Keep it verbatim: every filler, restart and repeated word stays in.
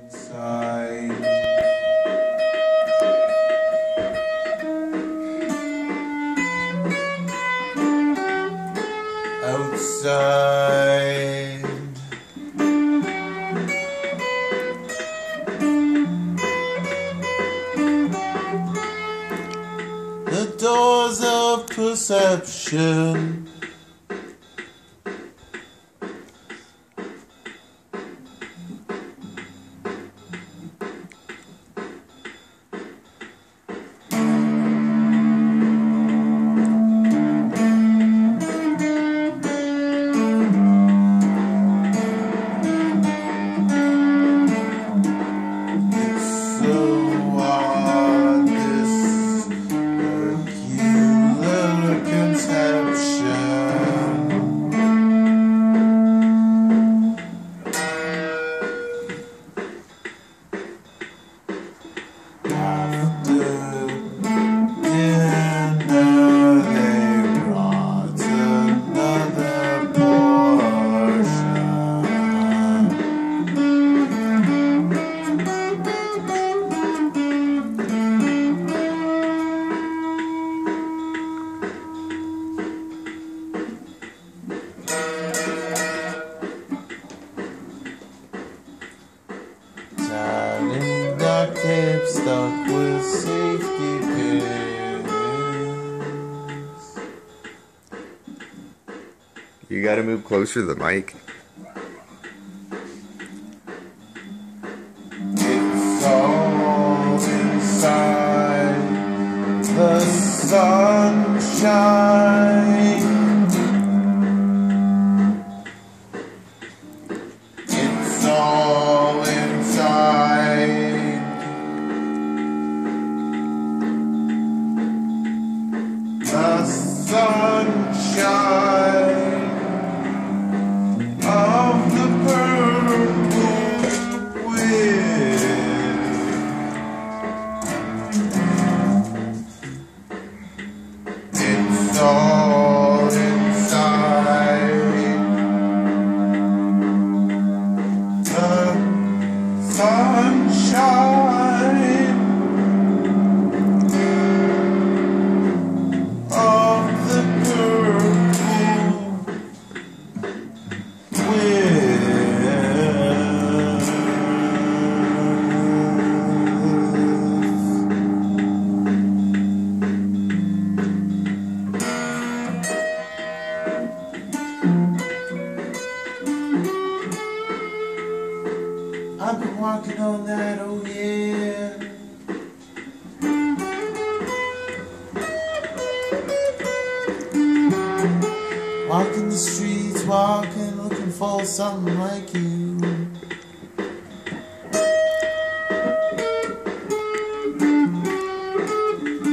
inside. Outside. The doors of perception tape stuck with safety pins. You gotta move closer to the mic. It's all inside the sunshine. It's all inside the sunshine of the purple wind. It's all inside the sunshine of the purple wind. I've been walking on that, oh yeah. Walking the streets, walking, looking for something like you.